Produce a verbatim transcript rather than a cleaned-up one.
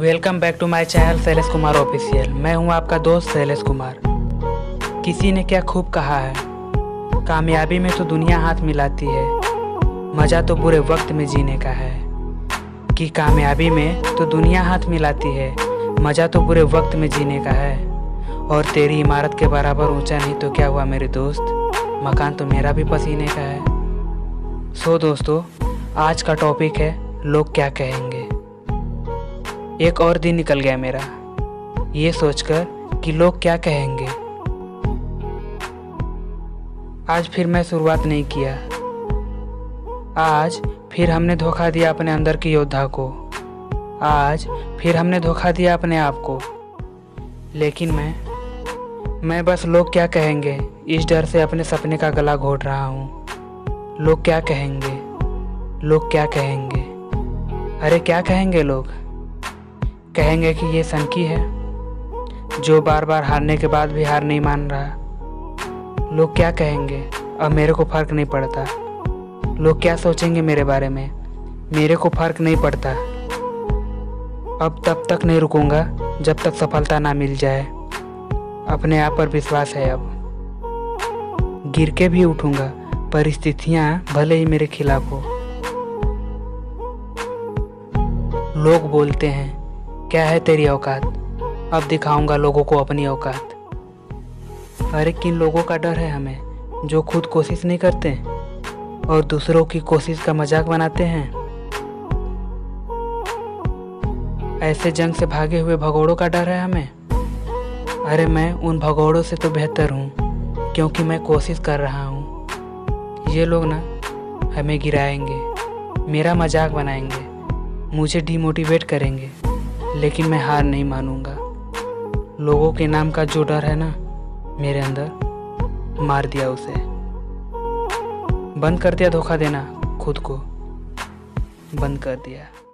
Welcome back to my channel Shailesh Kumar official. मैं हूं आपका दोस्त शैलेश कुमार। किसी ने क्या खूब कहा है, कामयाबी में तो दुनिया हाथ मिलाती है, मज़ा तो बुरे वक्त में जीने का है। कि कामयाबी में तो दुनिया हाथ मिलाती है, मज़ा तो बुरे वक्त में जीने का है। और तेरी इमारत के बराबर ऊंचा नहीं तो क्या हुआ मेरे दोस्त, मकान तो मेरा भी पसीने का है। सो दोस्तों, आज का टॉपिक है लोग क्या कहेंगे। एक और दिन निकल गया मेरा ये सोचकर कि लोग क्या कहेंगे। आज फिर मैं शुरुआत नहीं किया, आज फिर हमने धोखा दिया अपने अंदर के योद्धा को, आज फिर हमने धोखा दिया अपने आप को। लेकिन मैं मैं बस लोग क्या कहेंगे इस डर से अपने सपने का गला घोट रहा हूँ। लोग क्या कहेंगे, लोग क्या कहेंगे, अरे क्या कहेंगे लोग। कहेंगे कि ये सनकी है जो बार बार हारने के बाद भी हार नहीं मान रहा। लोग क्या कहेंगे, अब मेरे को फ़र्क नहीं पड़ता। लोग क्या सोचेंगे मेरे बारे में, मेरे को फ़र्क नहीं पड़ता। अब तब तक नहीं रुकूंगा जब तक सफलता ना मिल जाए। अपने आप पर विश्वास है अब, गिर के भी उठूंगा, परिस्थितियाँ भले ही मेरे खिलाफ हो। लोग बोलते हैं क्या है तेरी औकात, अब दिखाऊंगा लोगों को अपनी औकात। अरे किन लोगों का डर है हमें जो खुद कोशिश नहीं करते और दूसरों की कोशिश का मजाक बनाते हैं। ऐसे जंग से भागे हुए भगोड़ों का डर है हमें। अरे मैं उन भगोड़ों से तो बेहतर हूँ क्योंकि मैं कोशिश कर रहा हूँ। ये लोग ना हमें गिराएंगे, मेरा मजाक बनाएंगे, मुझे डिमोटिवेट करेंगे, लेकिन मैं हार नहीं मानूंगा। लोगों के नाम का जो डर है ना मेरे अंदर, मार दिया उसे। बंद कर दिया धोखा देना, खुद को बंद कर दिया।